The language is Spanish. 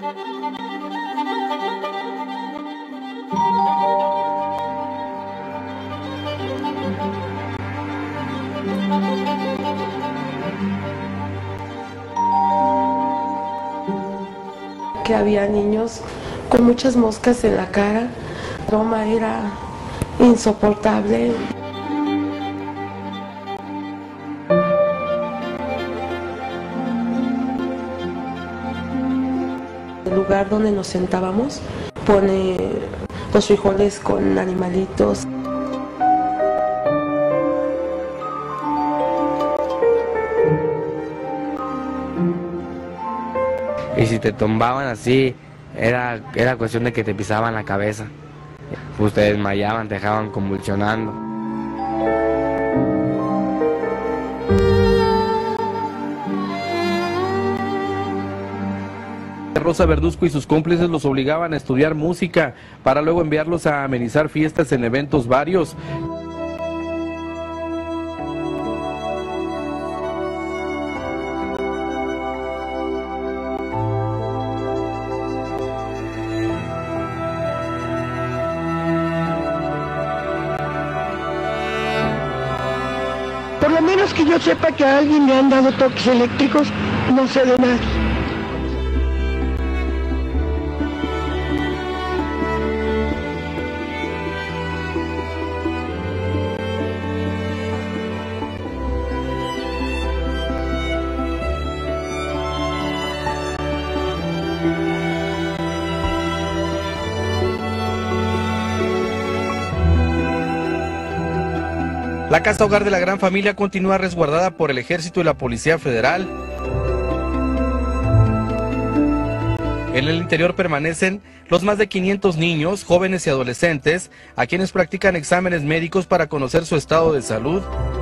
Que había niños con muchas moscas en la cara, la broma era insoportable. El lugar donde nos sentábamos pone los frijoles con animalitos. Y si te tumbaban así, era cuestión de que te pisaban la cabeza. Pues te desmayaban, te dejaban convulsionando. Rosa Verduzco y sus cómplices los obligaban a estudiar música para luego enviarlos a amenizar fiestas en eventos varios. Por lo menos que yo sepa que a alguien le han dado toques eléctricos, no sé de nadie. La casa hogar de la Gran Familia continúa resguardada por el Ejército y la Policía Federal. En el interior permanecen los más de 500 niños, jóvenes y adolescentes, a quienes practican exámenes médicos para conocer su estado de salud.